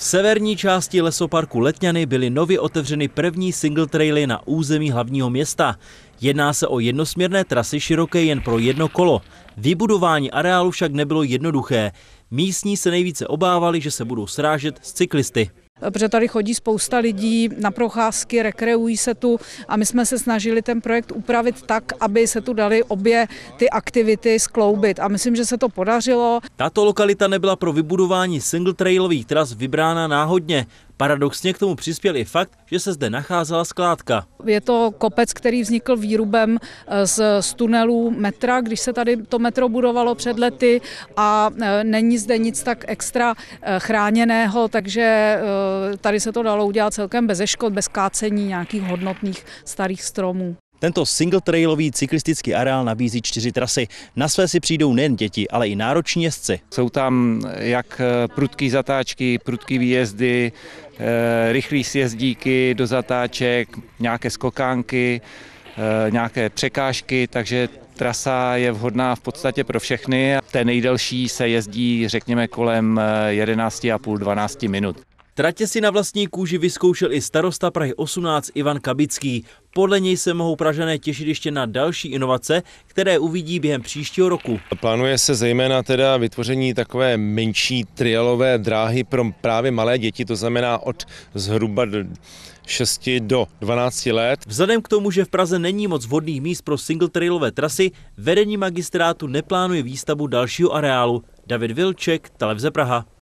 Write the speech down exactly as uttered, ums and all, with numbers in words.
V severní části lesoparku Letňany byly nově otevřeny první single traily na území hlavního města. Jedná se o jednosměrné trasy široké jen pro jedno kolo. Vybudování areálu však nebylo jednoduché. Místní se nejvíce obávali, že se budou srážet s cyklisty. Protože tady chodí spousta lidí na procházky, rekreují se tu a my jsme se snažili ten projekt upravit tak, aby se tu dali obě ty aktivity skloubit a myslím, že se to podařilo. Tato lokalita nebyla pro vybudování single trailových tras vybrána náhodně. Paradoxně k tomu přispěl i fakt, že se zde nacházela skládka. Je to kopec, který vznikl výrubem z, z tunelů metra, když se tady to metro budovalo před lety a není zde nic tak extra chráněného, takže tady se to dalo udělat celkem bez škod, bez kácení nějakých hodnotných starých stromů. Tento single trailový cyklistický areál nabízí čtyři trasy. Na své si přijdou nejen děti, ale i nároční jezdci. Jsou tam jak prudké zatáčky, prudké výjezdy, rychlé sjezdíky do zatáček, nějaké skokánky, nějaké překážky, takže trasa je vhodná v podstatě pro všechny. Té nejdelší se jezdí, řekněme, kolem jedenáct a půl až dvanáct minut. Tratě si na vlastní kůži vyzkoušel i starosta Prahy osmnáct Ivan Kabický. Podle něj se mohou Pražané těšit ještě na další inovace, které uvidí během příštího roku. Plánuje se zejména teda vytvoření takové menší trialové dráhy pro právě malé děti, to znamená od zhruba šesti do dvanácti let. Vzhledem k tomu, že v Praze není moc vhodných míst pro single trailové trasy, vedení magistrátu neplánuje výstavbu dalšího areálu. David Vilček, Televize Praha.